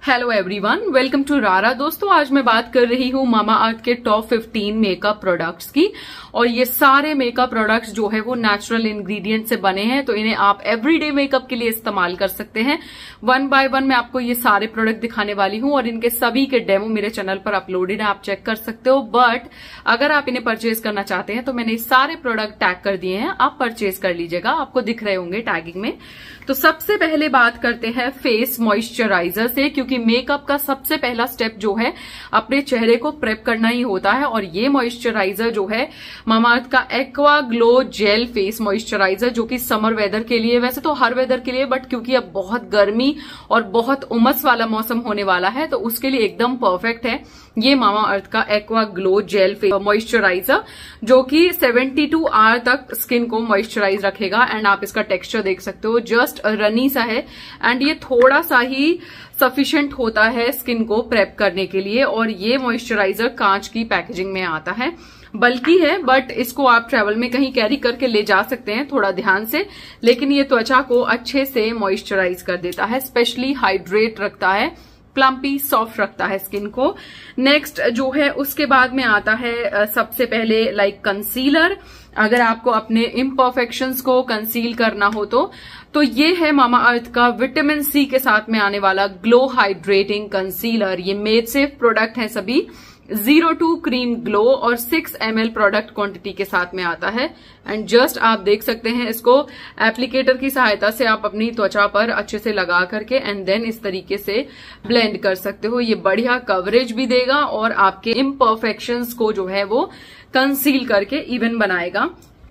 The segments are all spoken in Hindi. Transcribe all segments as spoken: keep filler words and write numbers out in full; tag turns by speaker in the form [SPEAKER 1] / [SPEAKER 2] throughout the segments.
[SPEAKER 1] हेलो एवरीवन, वेलकम टू रारा। दोस्तों, आज मैं बात कर रही हूँ मामा अर्थ के टॉप फिफ्टीन मेकअप प्रोडक्ट्स की। और ये सारे मेकअप प्रोडक्ट्स जो है वो नेचुरल इंग्रेडिएंट से बने हैं, तो इन्हें आप एवरीडे मेकअप के लिए इस्तेमाल कर सकते हैं। वन बाय वन मैं आपको ये सारे प्रोडक्ट दिखाने वाली हूँ और इनके सभी के डेमो मेरे चैनल पर अपलोडेड है, आप चेक कर सकते हो। बट अगर आप इन्हें परचेज करना चाहते हैं तो मैंने सारे प्रोडक्ट टैग कर दिए हैं, आप परचेज कर लीजिएगा, आपको दिख रहे होंगे टैगिंग में। तो सबसे पहले बात करते हैं फेस मॉइस्चराइजर से, क्योंकि मेकअप का सबसे पहला स्टेप जो है अपने चेहरे को प्रेप करना ही होता है। और ये मॉइस्चराइजर जो है मामाअर्थ का aqua glow gel face moisturiser, जो कि समर वेदर के लिए, वैसे तो हर वेदर के लिए, बट क्योंकि अब बहुत गर्मी और बहुत उमस वाला मौसम होने वाला है तो उसके लिए एकदम परफेक्ट है ये मामाअर्थ का aqua glow gel face moisturiser, जो कि बहत्तर आवर तक स्किन को मॉइस्चराइज रखेगा। एंड आप इसका टेक्सचर देख सकते हो, जस्ट रनी सा है एंड ये थोड़ा सा ही सफिशिएंट होता है स्किन को प्रेप करने के लिए। और ये मॉइस्चराइजर कांच की पैकेजिंग में आता है, बल्कि है, बट इसको आप ट्रेवल में कहीं कैरी करके ले जा सकते हैं थोड़ा ध्यान से। लेकिन ये त्वचा को अच्छे से मॉइस्चराइज कर देता है, स्पेशली हाइड्रेट रखता है, प्लम्पी सॉफ्ट रखता है स्किन को। नेक्स्ट जो है उसके बाद में आता है सबसे पहले लाइक कंसीलर। अगर आपको अपने इम्परफेक्शंस को कंसील करना हो तो तो ये है मामाअर्थ का विटामिन सी के साथ में आने वाला ग्लो हाइड्रेटिंग कंसीलर। ये मेड सेफ प्रोडक्ट है सभी, जीरो टू क्रीम ग्लो और six M L product quantity के साथ में आता है। एंड जस्ट आप देख सकते हैं, इसको एप्लीकेटर की सहायता से आप अपनी त्वचा पर अच्छे से लगा करके एंड देन इस तरीके से ब्लेंड कर सकते हो। ये बढ़िया कवरेज भी देगा और आपके इम्परफेक्शंस को जो है वो कंसील करके इवन बनाएगा।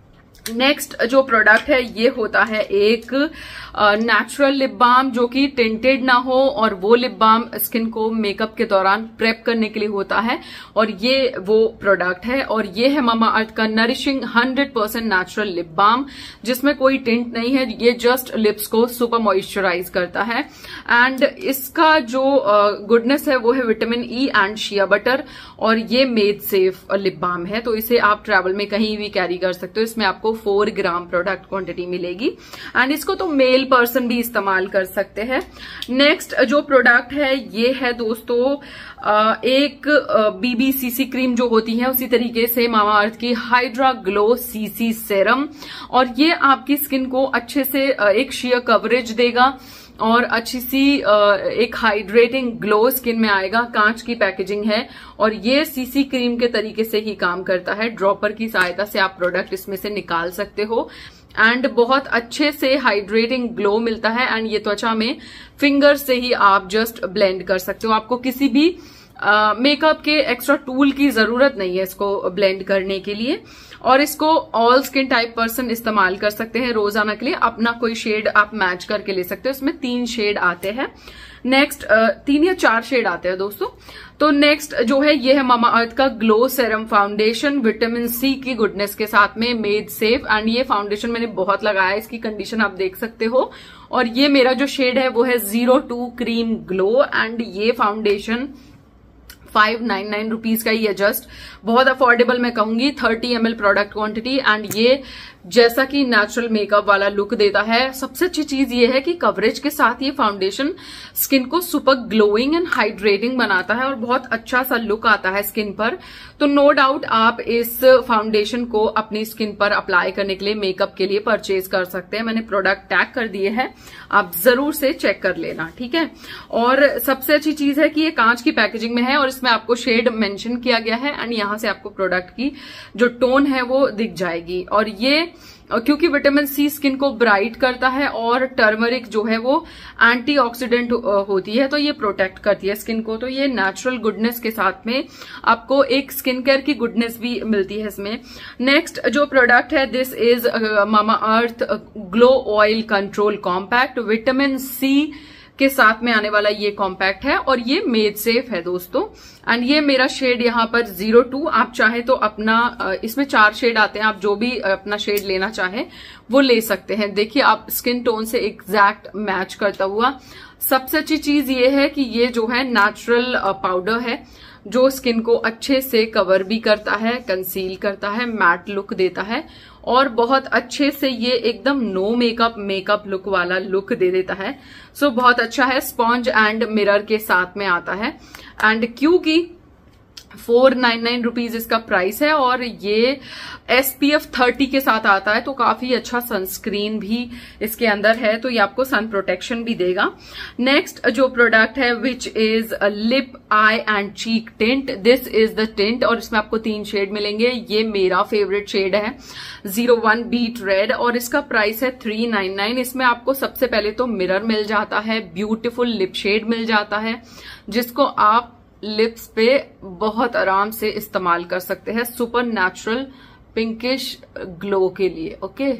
[SPEAKER 1] नेक्स्ट जो प्रोडक्ट है ये होता है एक नेचुरल लिप बाम, जो कि टिंटेड ना हो, और वो लिप बाम स्किन को मेकअप के दौरान प्रेप करने के लिए होता है। और ये वो प्रोडक्ट है, और ये है मामाअर्थ का nourishing hundred percent natural lip balm, जिसमें कोई टिंट नहीं है, ये जस्ट लिप्स को सुपर मॉइस्चराइज करता है। एंड इसका जो गुडनेस uh, है वो है vitamin E and shea butter, और ये मेड सेफ लिप बाम है, तो इसे आप ट्रैवल में कहीं भी कैरी कर सकते हो। इसमें आपको फोर ग्राम प्रोडक्ट क्वांटिटी मिलेगी एंड इसको तो मेल पर्सन भी इस्तेमाल कर सकते हैं। नेक्स्ट जो प्रोडक्ट है ये है दोस्तों एक बीबीसीसी क्रीम जो होती है उसी तरीके से मामाअर्थ की हाइड्रा ग्लो सीसी सेरम, और ये आपकी स्किन को अच्छे से एक शेयर कवरेज देगा और अच्छी सी एक हाइड्रेटिंग ग्लो स्किन में आएगा। कांच की पैकेजिंग है और ये सीसी क्रीम के तरीके से ही काम करता है, ड्रॉपर की सहायता से आप प्रोडक्ट इसमें से निकाल सकते हो एंड बहुत अच्छे से हाइड्रेटिंग ग्लो मिलता है। एंड ये त्वचा में फिंगर से ही आप जस्ट ब्लेंड कर सकते हो, आपको किसी भी मेकअप uh, के एक्स्ट्रा टूल की जरूरत नहीं है इसको ब्लेंड करने के लिए। और इसको ऑल स्किन टाइप पर्सन इस्तेमाल कर सकते हैं रोजाना के लिए, अपना कोई शेड आप मैच करके ले सकते हो। इसमें तीन शेड आते हैं, नेक्स्ट uh, तीन या चार शेड आते हैं दोस्तों। तो नेक्स्ट जो है ये है मामाअर्थ का glow serum foundation, vitamin C की गुडनेस के साथ में, मेड सेफ। एंड ये फाउंडेशन मैंने बहुत लगाया, इसकी कंडीशन आप देख सकते हो। और ये मेरा जो शेड है वो है zero two cream glow, and ये foundation five nine nine rupees का ही है, जस्ट बहुत अफोर्डेबल मैं कहूंगी, thirty M L product quantity. And ये जैसा कि नेचुरल मेकअप वाला लुक देता है, सबसे अच्छी चीज ये है कि कवरेज के साथ ये फाउंडेशन स्किन को सुपर ग्लोइंग एंड हाइड्रेटिंग बनाता है और बहुत अच्छा सा लुक आता है स्किन पर। तो नो डाउट आप इस फाउंडेशन को अपनी स्किन पर अप्लाई करने के लिए, मेकअप के लिए परचेज कर सकते हैं। मैंने प्रोडक्ट टैग कर दिए हैं, आप जरूर से चेक कर लेना, ठीक है। और सबसे अच्छी चीज है कि ये कांच की पैकेजिंग में है और इसमें आपको शेड मेंशन किया गया है एंड यहां से आपको प्रोडक्ट की जो टोन है वो दिख जाएगी। और ये क्योंकि विटामिन सी स्किन को ब्राइट करता है और टर्मरिक जो है वो एंटीऑक्सीडेंट होती है, तो ये प्रोटेक्ट करती है स्किन को। तो ये नेचुरल गुडनेस के साथ में आपको एक स्किन केयर की गुडनेस भी मिलती है इसमें। नेक्स्ट जो प्रोडक्ट है this is Mamaearth glow oil control compact, vitamin C के साथ में आने वाला ये कॉम्पैक्ट है और ये मेड सेफ है दोस्तों। एंड ये मेरा शेड यहाँ पर जीरो टू, आप चाहे तो अपना, इसमें चार शेड आते हैं, आप जो भी अपना शेड लेना चाहे वो ले सकते हैं। देखिए आप स्किन टोन से एग्जैक्ट मैच करता हुआ। सबसे अच्छी चीज ये है कि ये जो है नेचुरल पाउडर है जो स्किन को अच्छे से कवर भी करता है, कंसील करता है, मैट लुक देता है और बहुत अच्छे से ये एकदम नो मेकअप मेकअप लुक वाला लुक दे देता है। सो so, बहुत अच्छा है। स्पॉन्ज एंड मिरर के साथ में आता है एंड क्योंकि फोर नाइन नाइन रुपीज इसका प्राइस है और ये एस पी एफ थर्टी के साथ आता है, तो काफी अच्छा सनस्क्रीन भी इसके अंदर है, तो ये आपको सन प्रोटेक्शन भी देगा। नेक्स्ट जो प्रोडक्ट है which is lip eye and cheek tint, this is the tint और इसमें आपको तीन शेड मिलेंगे। ये मेरा फेवरेट शेड है जीरो वन बीट रेड और इसका प्राइस है थ्री नाइन नाइन। इसमें आपको सबसे पहले तो मिरर मिल जाता है, ब्यूटीफुल लिप शेड मिल जाता है जिसको आप लिप्स पे बहुत आराम से इस्तेमाल कर सकते हैं सुपर नेचुरल पिंकिश ग्लो के लिए। ओके,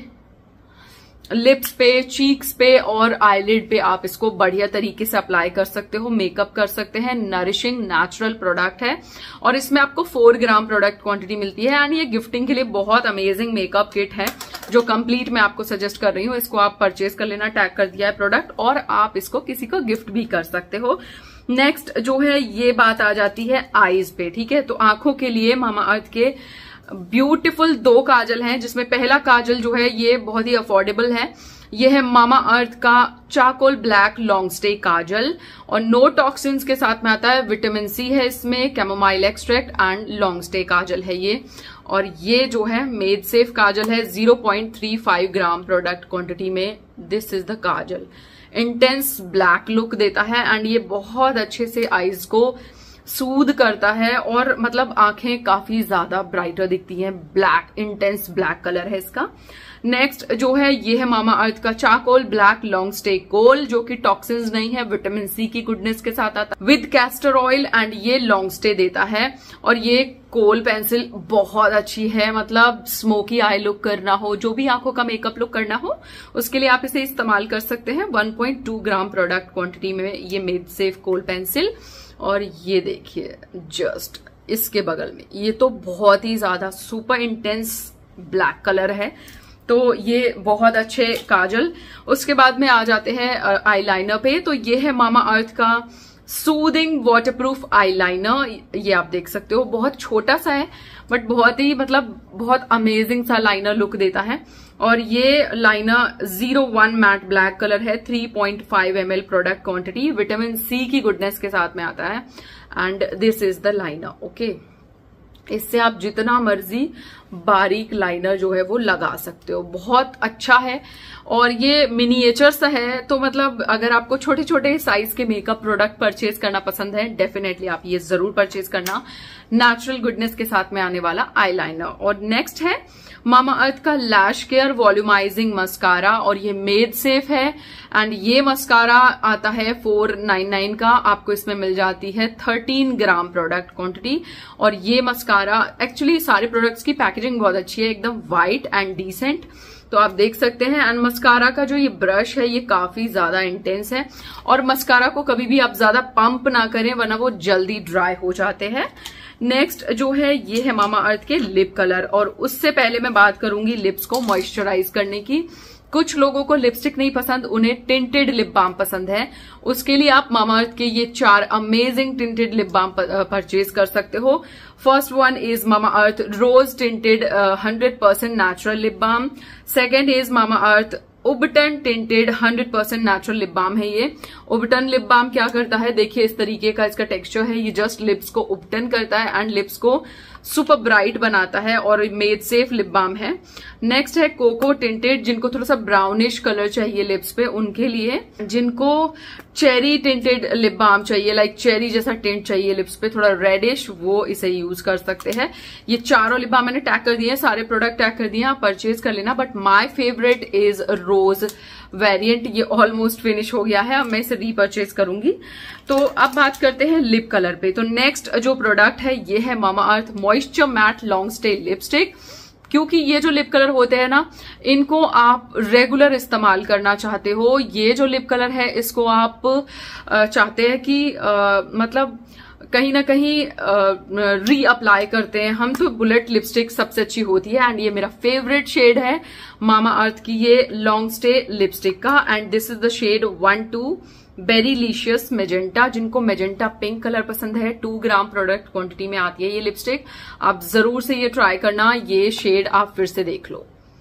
[SPEAKER 1] लिप्स पे, चीक्स पे और आईलिड पे आप इसको बढ़िया तरीके से अप्लाई कर सकते हो, मेकअप कर सकते हैं। नरिशिंग नेचुरल प्रोडक्ट है और इसमें आपको फोर ग्राम प्रोडक्ट क्वांटिटी मिलती है एंड ये गिफ्टिंग के लिए बहुत अमेजिंग मेकअप किट है जो कंप्लीट मैं आपको सजेस्ट कर रही हूँ। इसको आप परचेज कर लेना, टैग कर दिया है प्रोडक्ट और आप इसको किसी को गिफ्ट भी कर सकते हो। नेक्स्ट जो है ये बात आ जाती है आईज पे, ठीक है। तो आंखों के लिए मामा अर्थ के ब्यूटीफुल दो काजल हैं, जिसमें पहला काजल जो है ये बहुत ही अफोर्डेबल है। ये है मामा अर्थ का charcoal black long stay kajal और नो टॉक्सिन्स के साथ में आता है। विटामिन सी है इसमें, chamomile extract and long stay kajal है ये। और ये जो है मेड सेफ काजल है, zero point three five gram product quantity में। This is the kajal, intense black look देता है एंड ये बहुत अच्छे से आईज को सूद करता है और मतलब आंखें काफी ज्यादा ब्राइटर दिखती हैं। ब्लैक, इंटेंस ब्लैक कलर है इसका। नेक्स्ट जो है ये है मामा अर्थ का charcoal black long stay kohl, जो कि टॉक्सिन्स नहीं है, विटामिन सी की गुडनेस के साथ आता है विद कैस्टर ऑयल एंड ये लॉन्ग स्टे देता है। और ये कोल पेंसिल बहुत अच्छी है, मतलब स्मोकी आई लुक करना हो, जो भी आंखों का मेकअप लुक करना हो उसके लिए आप इसे इस्तेमाल कर सकते हैं। One point two gram product quantity में ये मेड सेफ कोल पेंसिल। और ये देखिए जस्ट इसके बगल में ये तो बहुत ही ज्यादा सुपर इंटेंस ब्लैक कलर है, तो ये बहुत अच्छे काजल। उसके बाद में आ जाते हैं आईलाइनर पे। तो ये है मामा अर्थ का सूदिंग वाटरप्रूफ आईलाइनर, ये आप देख सकते हो बहुत छोटा सा है बट बहुत ही मतलब बहुत अमेजिंग सा लाइनर लुक देता है। और ये liner zero one matte black colour है, three point five M L product quantity, vitamin C की गुडनेस के साथ में आता है and this is the liner. Okay, इससे आप जितना मर्जी बारीक लाइनर जो है वो लगा सकते हो, बहुत अच्छा है। और ये मिनिएचर सा है, तो मतलब अगर आपको छोटे छोटे साइज के मेकअप प्रोडक्ट परचेज करना पसंद है, डेफिनेटली आप ये जरूर परचेज करना, नेचुरल गुडनेस के साथ में आने वाला आईलाइनर। और नेक्स्ट है मामा अर्थ का लैश केयर वॉल्यूमाइजिंग मस्कारा और ये मेड सेफ है एंड ये मस्कारा आता है फोर नाइन नाइन का, आपको इसमें मिल जाती है थर्टीन ग्राम प्रोडक्ट क्वांटिटी। और ये मस्कारा एक्चुअली सारे प्रोडक्ट्स की पैकेजिंग बहुत अच्छी है, एकदम व्हाइट एंड डिसेंट, तो आप देख सकते हैं। एंड मस्कारा का जो ये ब्रश है ये काफी ज्यादा इंटेंस है और मस्कारा को कभी भी आप ज्यादा पंप ना करें वरना वो जल्दी ड्राई हो जाते हैं। नेक्स्ट जो है ये है मामा अर्थ के लिप कलर और उससे पहले मैं बात करूंगी लिप्स को मॉइस्चराइज करने की। कुछ लोगों को लिपस्टिक नहीं पसंद, उन्हें टिंटेड लिप बाम पसंद है, उसके लिए आप मामा अर्थ के ये चार amazing tinted lip balm purchase कर सकते हो। First one is Mama Earth rose tinted hundred percent natural lip balm. Second is Mama Earth ubtan tinted hundred percent natural lip balm है ये। उबटन लिप बाम क्या करता है, देखिए इस तरीके का इसका टेक्सचर है, ये जस्ट लिप्स को उबटन करता है एंड लिप्स को सुपर ब्राइट बनाता है और मेड सेफ लिप बाम है। नेक्स्ट है कोको टिंटेड, जिनको थोड़ा सा ब्राउनिश कलर चाहिए लिप्स पे उनके लिए, जिनको चेरी टिंटेड लिप बाम चाहिए, लाइक चेरी जैसा टिंट चाहिए लिप्स पे थोड़ा रेडिश, वो इसे यूज कर सकते हैं। ये चारों लिप बाम मैंने टैग कर दिए हैं, सारे प्रोडक्ट टैग कर दिए, आप परचेज कर लेना। But my favourite is rose variant, ये ऑलमोस्ट फिनिश हो गया है, अब मैं इसे रीपरचेज करूंगी। तो अब बात करते हैं लिप कलर पे। तो नेक्स्ट जो प्रोडक्ट है ये है मामा Earth moisture matte long stay lipstick. क्योंकि ये जो लिप कलर होते हैं ना, इनको आप रेगुलर इस्तेमाल करना चाहते हो, ये जो लिप कलर है इसको आप चाहते हैं कि आ, मतलब कहीं ना कहीं री अप्लाई करते हैं हम, तो बुलेट लिपस्टिक सबसे अच्छी होती है एंड ये मेरा फेवरेट शेड है मामा अर्थ की ये लॉन्ग स्टे लिपस्टिक का and this is the shade one two berrylicious magenta. जिनको मेजेंटा पिंक कलर पसंद है, टू ग्राम प्रोडक्ट क्वांटिटी में आती है ये लिपस्टिक, आप जरूर से ये ट्राई करना, ये शेड आप फिर से देख लो।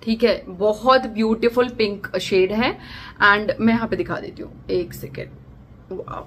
[SPEAKER 1] ठीक है, बहुत ब्यूटीफुल पिंक शेड है एंड मैं यहाँ पे दिखा देती हूँ, एक सेकेंड। वाह,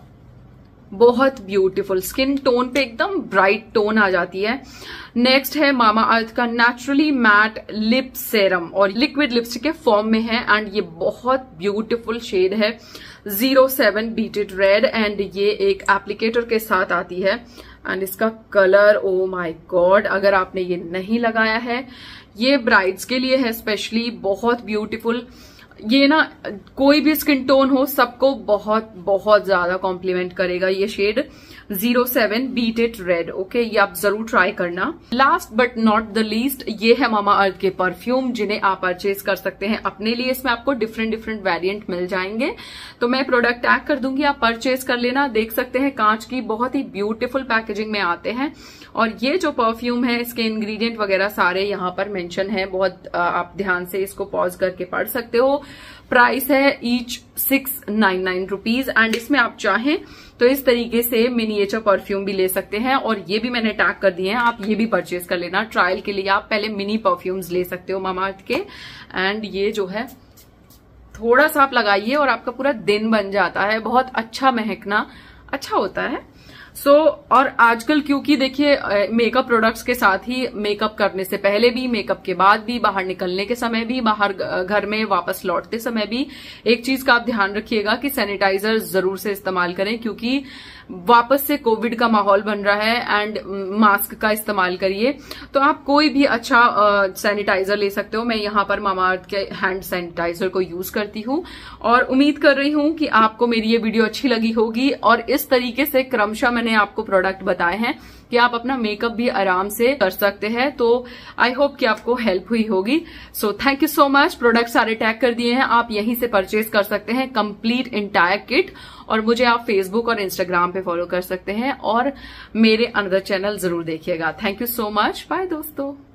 [SPEAKER 1] बहुत ब्यूटीफुल स्किन टोन पे एकदम ब्राइट टोन आ जाती है। नेक्स्ट है मामा अर्थ का नेचुरली मैट लिप सेरम और लिक्विड लिपस्टिक के फॉर्म में है एंड ये बहुत ब्यूटीफुल शेड है zero seven beated red and ये एक एप्लीकेटर के साथ आती है एंड इसका कलर, ओ माय गॉड, अगर आपने ये नहीं लगाया है, ये ब्राइड्स के लिए है स्पेशली, बहुत ब्यूटीफुल। ये ना कोई भी स्किन टोन हो सबको बहुत बहुत ज्यादा कॉम्प्लीमेंट करेगा ये shade zero seven beated red. Okay, ये आप जरूर ट्राई करना। Last but not the least, ये है मामा अर्थ के परफ्यूम जिन्हें आप परचेज कर सकते हैं अपने लिए। इसमें आपको डिफरेंट डिफरेंट वेरिएंट मिल जाएंगे, तो मैं प्रोडक्ट टैग कर दूंगी, आप परचेज कर लेना। देख सकते हैं कांच की बहुत ही ब्यूटीफुल पैकेजिंग में आते हैं और ये जो परफ्यूम है इसके इंग्रेडिएंट वगैरह सारे यहाँ पर मेंशन है, बहुत आप ध्यान से इसको पॉज करके पढ़ सकते हो। प्राइस है each six nine nine rupees and इसमें आप चाहें तो इस तरीके से मिनिएचर परफ्यूम भी ले सकते हैं और ये भी मैंने टैग कर दिए हैं, आप ये भी परचेज कर लेना। ट्रायल के लिए आप पहले मिनी परफ्यूम्स ले सकते हो मामा अर्थ के एंड ये जो है थोड़ा सा आप लगाइए और आपका पूरा दिन बन जाता है, बहुत अच्छा महकना अच्छा होता है। सो so, और आजकल क्योंकि देखिए मेकअप प्रोडक्ट्स के साथ ही मेकअप करने से पहले भी, मेकअप के बाद भी, बाहर निकलने के समय भी, बाहर घर में वापस लौटते समय भी एक चीज का आप ध्यान रखिएगा कि सैनिटाइजर जरूर से इस्तेमाल करें क्योंकि वापस से कोविड का माहौल बन रहा है एंड मास्क का इस्तेमाल करिए। तो आप कोई भी अच्छा सैनिटाइजर ले सकते हो। मैं यहाँ पर मामा अर्थ के हैंड सैनिटाइजर को यूज करती हूँ और उम्मीद कर रही हूँ कि आपको मेरी ये वीडियो अच्छी लगी होगी और इस तरीके से क्रमशः मैंने आपको प्रोडक्ट बताए हैं कि आप अपना मेकअप भी आराम से कर सकते हैं। तो आई होप कि आपको हेल्प हुई होगी। So thank you so much. Product सारे टैग कर दिए हैं, आप यहीं से परचेज कर सकते हैं कंप्लीट इंटायर किट और मुझे आप फेसबुक और इंस्टाग्राम पे फॉलो कर सकते हैं और मेरे अनदर चैनल जरूर देखिएगा। Thank you so much. Bye दोस्तों।